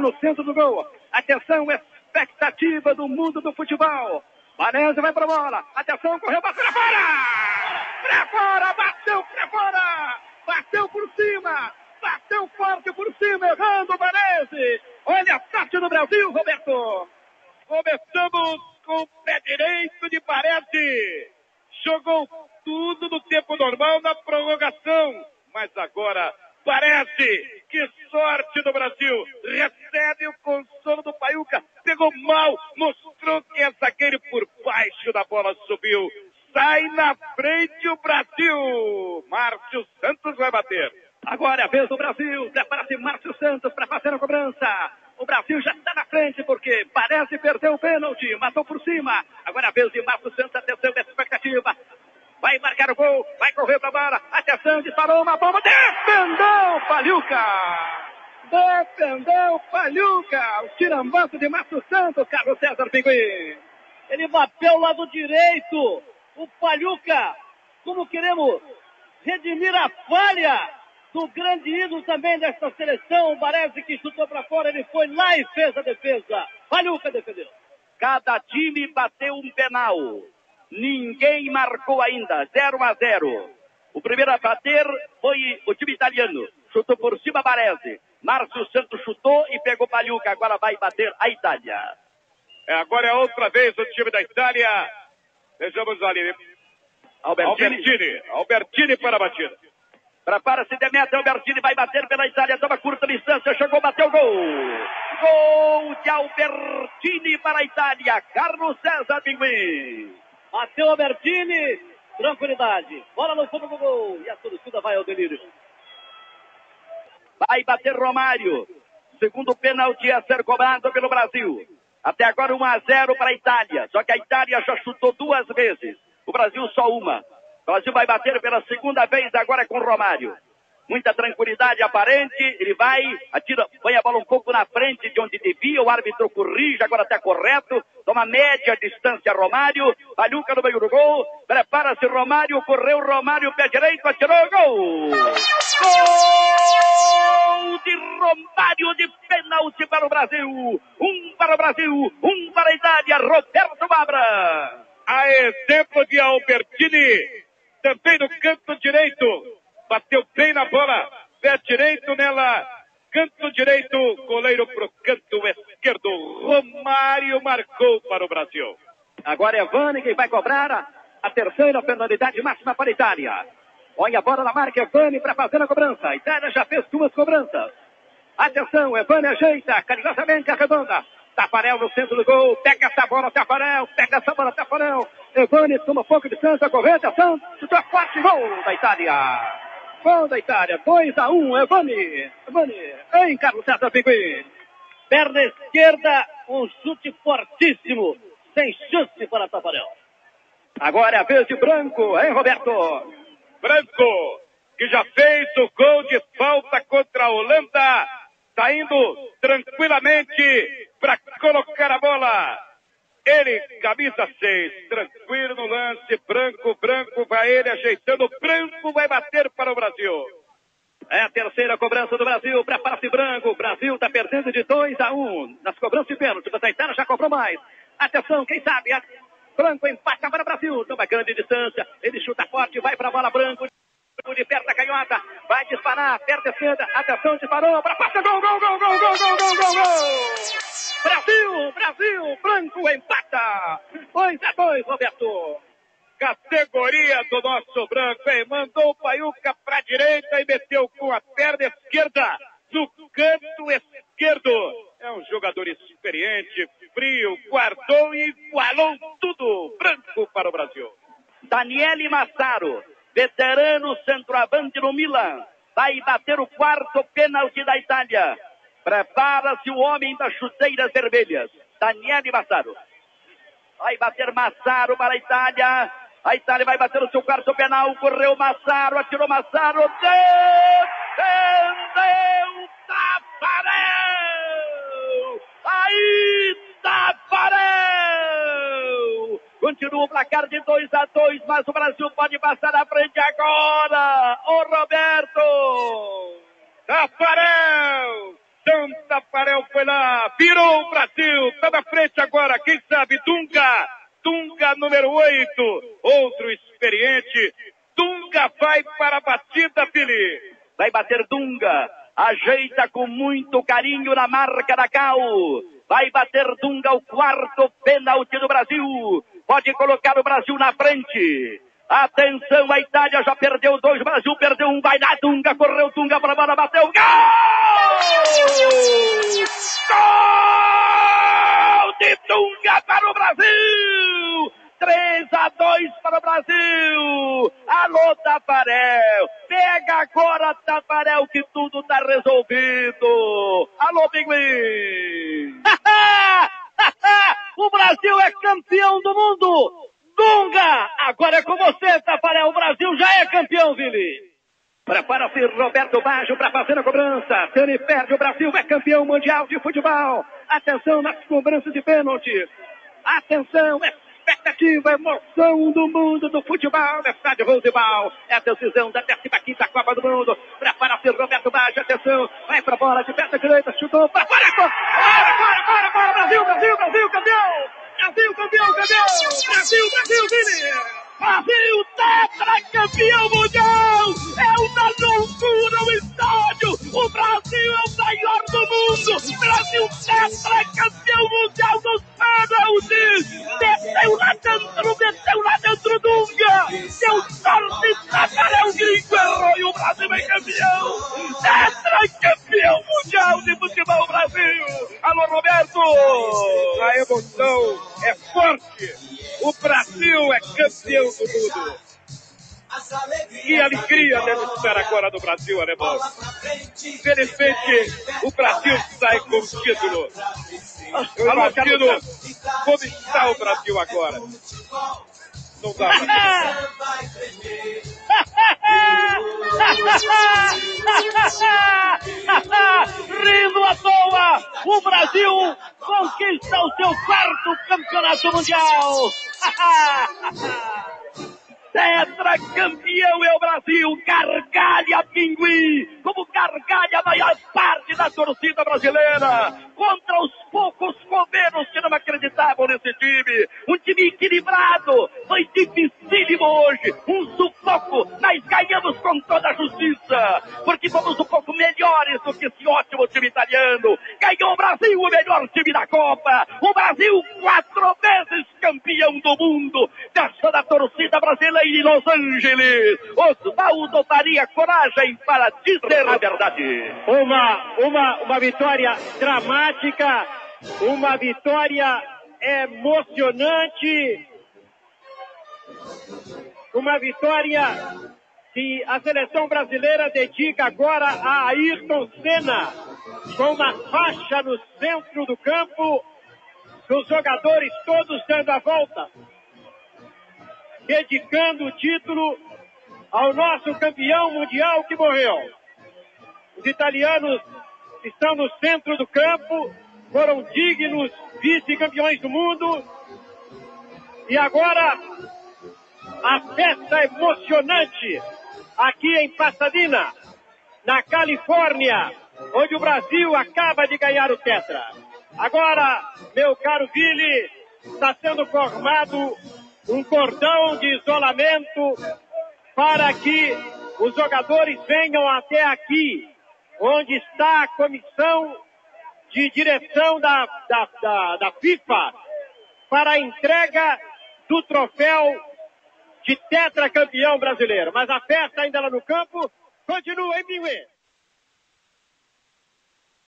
no centro do gol. Atenção, expectativa do mundo do futebol. Varese vai pra bola. Atenção, correu, bateu pra fora! Pra fora, bateu pra fora! Bateu por cima! Bateu forte por cima, errando o Varese! Olha a sorte do Brasil, Roberto! Começamos com o pé direito de Varese. Jogou tudo no tempo normal na prorrogação. Mas agora, Varese, que sorte do Brasil. Recebe o consolo do Paiuca. Pegou mal, mostrou que é zagueiro por baixo da bola, subiu. Sai na frente o Brasil. Márcio Santos vai bater. Agora é a vez do Brasil. Prepara-se Márcio Santos para fazer a cobrança. O Brasil já está na frente porque parece perder o pênalti. Matou por cima. Agora é a vez de Márcio Santos. Atenção, expectativa. Vai marcar o gol. Vai correr para a bola. Atenção, disparou uma bomba. Defendeu o Paiuca. Defendeu o Paiuca. O tirambaço de Márcio Santos, Carlos César Pinguim. Ele bateu o lado direito. O Paiuca, como queremos redimir a falha do grande ídolo também desta seleção, o Varese, que chutou para fora, ele foi lá e fez a defesa. Paiuca defendeu. Cada time bateu um penal. Ninguém marcou ainda. 0-0. O primeiro a bater foi o time italiano. Chutou por cima Varese. Márcio Santos chutou e pegou Paiuca. Agora vai bater a Itália. Agora é outra vez o time da Itália. Vejamos ali. Albertini para a batida. Prepara-se, Demetrio. Albertini vai bater pela Itália. Toma curta distância. Chegou, bateu o gol. Gol de Albertini para a Itália. Carlos César Pinguim. Bateu Albertini. Tranquilidade. Bola no fundo do gol. E a torcida vai ao delírio. Vai bater Romário. Segundo pênalti a ser cobrado pelo Brasil. Até agora 1-0 para a Itália. Só que a Itália já chutou 2 vezes. O Brasil só uma. O Brasil vai bater pela segunda vez agora com Romário. Muita tranquilidade aparente. Ele vai, atira, põe a bola um pouco na frente de onde devia. O árbitro corrige, agora está correto. Toma média distância Romário. Paiuca no meio do gol. Prepara-se Romário. Correu Romário, pé direito, atirou, gol! Gol de Romário de pênalti para o Brasil. 1 para o Brasil, 1 para a Itália. Roberto Mabra. A exemplo de Albertini, também no canto direito. Bateu bem na bola, pé direito nela, canto direito, goleiro pro canto esquerdo. Romário marcou para o Brasil. Agora é Vani quem vai cobrar a terceira penalidade máxima para a Itália. Olha a bola na marca, Vani para fazer a cobrança. A Itália já fez 2 cobranças. Atenção, Vani ajeita, carinhosamente arredonda. Tafarel no centro do gol, pega essa bola, Tafarel, pega essa bola, Tafarel. Evani toma pouco de distância, correu, atenção, chutou forte, gol da Itália. Gol da Itália, 2-1, Evani, em Carlos César Pinguim. Perna esquerda, um chute fortíssimo, sem chance para Tafarel. Agora é a vez de Branco, hein, Roberto? Branco, que já fez o gol de falta contra a Holanda, está indo tranquilamente para colocar a bola. Ele, camisa 6, tranquilo no lance, Branco vai ele ajeitando, Branco vai bater para o Brasil. É a terceira cobrança do Brasil, prepara-se Branco, o Brasil está perdendo de 2-1, nas cobranças de pênalti, mas a Itália já cobrou mais. Atenção, quem sabe, Branco empata para o Brasil, toma grande distância, ele chuta forte, vai para a bola Branco, de perto da canhota, vai disparar, perto da esquerda, atenção, disparou, para passa, gol! Brasil, Branco empata, 2-2, Roberto. Categoria do nosso Branco, hein? Mandou o Paiuca para a direita e meteu com a perna esquerda no canto esquerdo. É um jogador experiente, frio, guardou e igualou tudo. Branco para o Brasil. Daniele Massaro, veterano centroavante no Milan, vai bater o 4º pênalti da Itália. Prepara-se o homem das chuteiras vermelhas, Daniele Massaro. Vai bater Massaro para a Itália. A Itália vai bater o seu 4º penal. Correu Massaro, atirou Massaro. Defendeu Tafarel! Aí, Tafarel! Continua o placar de 2-2, mas o Brasil pode passar à frente agora. Ô Roberto! Tafarel! atenção, Tafarel foi lá, virou o Brasil, tá na frente agora, quem sabe, Dunga número 8, outro experiente, Dunga vai para a batida, Fili. Vai bater Dunga, ajeita com muito carinho na marca da Cal. Vai bater Dunga, o quarto pênalti do Brasil. Pode colocar o Brasil na frente. Atenção, a Itália já perdeu 2, o Brasil perdeu 1, vai dar Dunga, correu Dunga para a bola, bateu, gol! Gol de Dunga para o Brasil! 3-2 para o Brasil! Alô, Tafarel! Pega agora, Tafarel, que tudo tá resolvido! Alô, Pinguim! O Brasil é campeão do mundo! Dunga! Agora é com você, Tafarel. O Brasil já é campeão, Vili. Prepara-se Roberto Baggio para fazer a cobrança. Se ele perde, o Brasil é campeão mundial de futebol. Atenção nas cobranças de pênalti. Atenção, expectativa, emoção do mundo do futebol. Estádio Roosevelt. É a decisão da 15ª Copa do Mundo. Prepara-se Roberto Baggio. Atenção, vai para a bola de perna direita. Chutou para fora. Agora, Brasil, campeão. Brasil, campeão! Brasil, Vini! Brasil, tetracampeão mundial! É uma loucura o estádio! O Brasil é o maior do mundo! Brasil, tetracampeão mundial dos pênaltis! Meteu lá dentro Dunga! Deu sorte, Tafarel Gringo errou e o Brasil é campeão! Tetracampeão mundial de futebol, Brasil! Alô, Roberto! A emoção é forte. O Brasil é campeão do mundo. Que alegria deve estar agora no Brasil, alemão. Infelizmente, o Brasil sai com o título. Eu imagino como está o Brasil agora. Não dá Rindo à toa, o Brasil conquista o seu 4º campeonato mundial. Tetracampeão é o Brasil, gargalha Pinguim, como gargalha a maior parte da torcida brasileira, contra os poucos comeros que não acreditavam nesse time, um time equilibrado, foi dificílimo hoje, um sufoco, mas ganhamos com toda a justiça, porque fomos um pouco melhores do que esse ótimo time italiano, ganhou o Brasil, o melhor time da Copa, o Brasil 4 vezes campeão do mundo, dessa da torcida brasileira em Los Angeles. Osvaldo Faria, coragem para dizer a verdade. Uma vitória dramática, uma vitória emocionante, uma vitória que a seleção brasileira dedica agora a Ayrton Senna, com uma faixa no centro do campo, os jogadores todos dando a volta, dedicando o título ao nosso campeão mundial que morreu. Os italianos estão no centro do campo, foram dignos vice-campeões do mundo, e agora a festa emocionante aqui em Pasadena, na Califórnia, onde o Brasil acaba de ganhar o Tetra. Agora, meu caro Vili, está sendo formado um cordão de isolamento para que os jogadores venham até aqui, onde está a comissão de direção da FIFA, para a entrega do troféu de tetracampeão brasileiro. Mas a festa ainda lá no campo continua, hein, Pinguim?